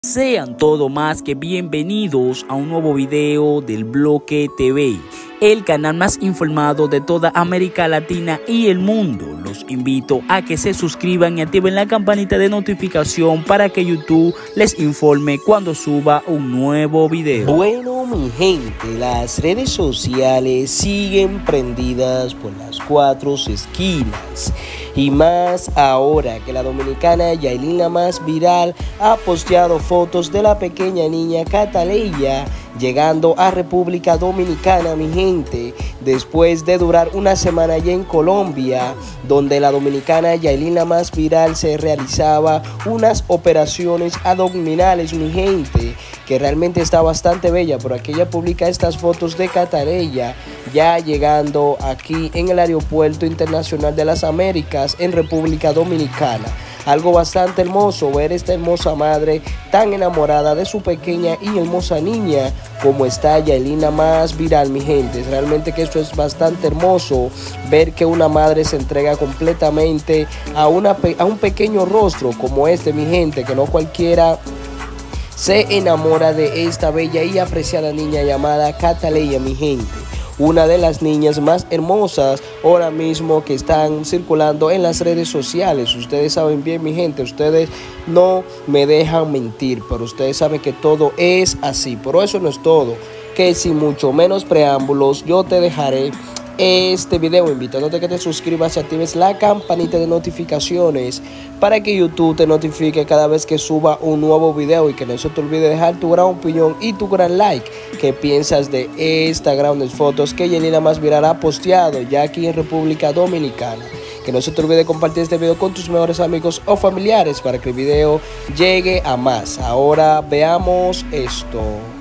Sean todo más que bienvenidos a un nuevo video del Bloque TV, el canal más informado de toda América Latina y el mundo. Los invito a que se suscriban y activen la campanita de notificación para que YouTube les informe cuando suba un nuevo video. Bueno, mi gente, las redes sociales siguen prendidas por las cuatro esquinas. Y más ahora que la dominicana Yailin, la más viral, ha posteado fotos de la pequeña niña Cataleya llegando a República Dominicana, mi gente, después de durar una semana allá en Colombia, donde la dominicana Yailin, la más viral, se realizaba unas operaciones abdominales, mi gente, que realmente está bastante bella. Por aquí ella publica estas fotos de Cataleya ya llegando aquí en el Aeropuerto Internacional de las Américas en República Dominicana. Algo bastante hermoso ver esta hermosa madre tan enamorada de su pequeña y hermosa niña como está Yailin, la más viral, mi gente. Realmente que esto es bastante hermoso, ver que una madre se entrega completamente a un pequeño rostro como este, mi gente, que no cualquiera se enamora de esta bella y apreciada niña llamada Cataleya, mi gente. Una de las niñas más hermosas ahora mismo que están circulando en las redes sociales. Ustedes saben bien, mi gente, ustedes no me dejan mentir, pero ustedes saben que todo es así. Pero eso no es todo, que sin mucho menos preámbulos yo te dejaré este video invitándote a que te suscribas y actives la campanita de notificaciones para que YouTube te notifique cada vez que suba un nuevo video, y que no se te olvide dejar tu gran opinión y tu gran like. ¿Qué piensas de estas grandes fotos que Yailin, la más viral, ha posteado ya aquí en República Dominicana? Que no se te olvide compartir este video con tus mejores amigos o familiares para que el video llegue a más. Ahora veamos esto.